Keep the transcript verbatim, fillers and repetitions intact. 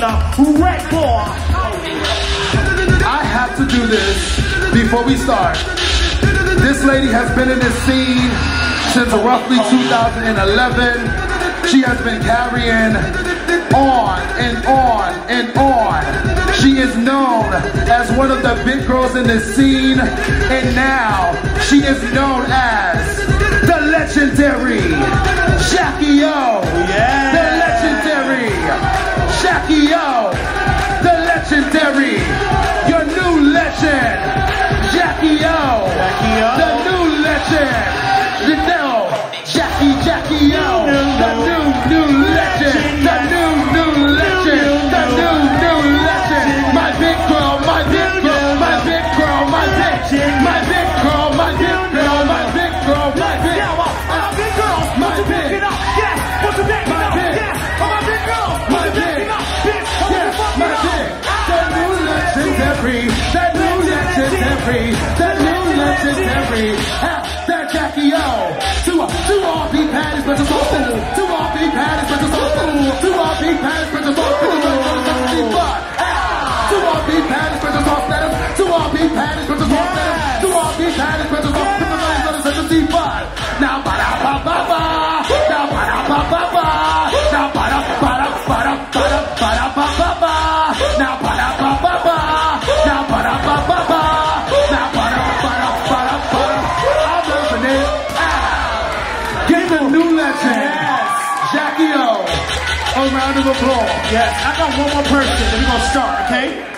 Red Ball. I have to do this before we start. This lady has been in this scene since roughly two thousand eleven. She has been carrying on and on and on. She is known as one of the big girls in this scene, and now she is known as the legendary Jackie O. Yeah. The legendary Jackie O. The legendary, your new legend, Jackie O. Jackie O. The new legend, you know, Jackie, Jackie O. The new, new legend, the new, new legend, the new, new legend. My big girl, my big girl, my big girl, my big, my big girl, my big girl, my big girl, my big, my big girls, my big, yes, what's your big, my big, yes, my big girls, my big, yes, my big. The new legendary, the new legendary, the new legendary. That Jackie O. To to all be patties, but to all to all be patties, but to all to all be patties, but to all to all be patties, but to all to all be patties, but to all to all be patties, but to all now ba da ba ba ba, now ba da ba ba ba, now ba da ba da ba da ba da ba da ba ba ba, now ba da ba ba ba, now ba da ba ba ba, now ba da ba da ba da ba da. I'm loving it. Ah. Give the new legend, yes, Jackie O, a round of applause. Yes, I got one more person, and we're gonna start, okay?